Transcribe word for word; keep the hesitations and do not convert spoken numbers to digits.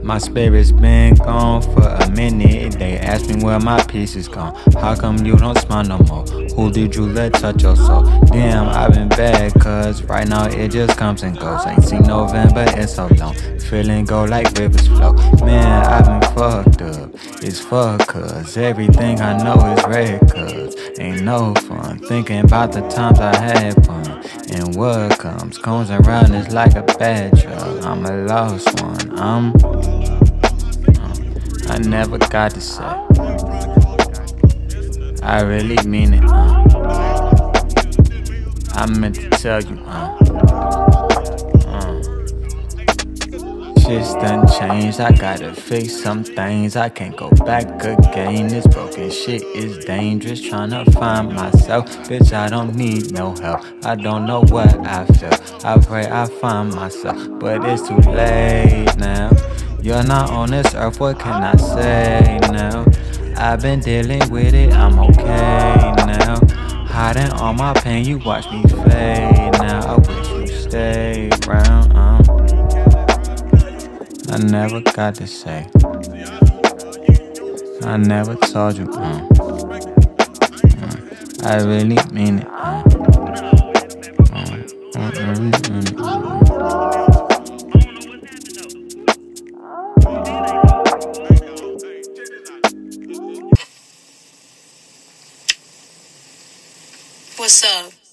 My spirit's been gone for a minute. They ask me where my peace is gone. How come you don't smile no more? Who did you let touch your soul? Damn, I've been bad, cause right now it just comes and goes. Ain't seen November in so long. Feeling go like rivers flow. Man, I've been fucked up. It's fuck, cause everything I know is red, cause ain't no fun. Thinking about the times I had fun. And what comes, comes around is like a bad drug. I'm a lost one. I'm uh, I never got to say. I really mean it. Uh. I meant to tell you. Uh. Uh. Shit's done changed. I gotta fix some things. I can't go back again. This broken shit is dangerous. Tryna find myself. Bitch, I don't need no help. I don't know what I feel. I pray I find myself, but it's too late now. You're not on this earth, what can I say now? I've been dealing with it, I'm okay now. Hiding all my pain, you watch me fade now. I wish you stayed around. um. I never got to say. I never told you. um. Um. I really mean it. um. Um. I really mean it. um. What's up?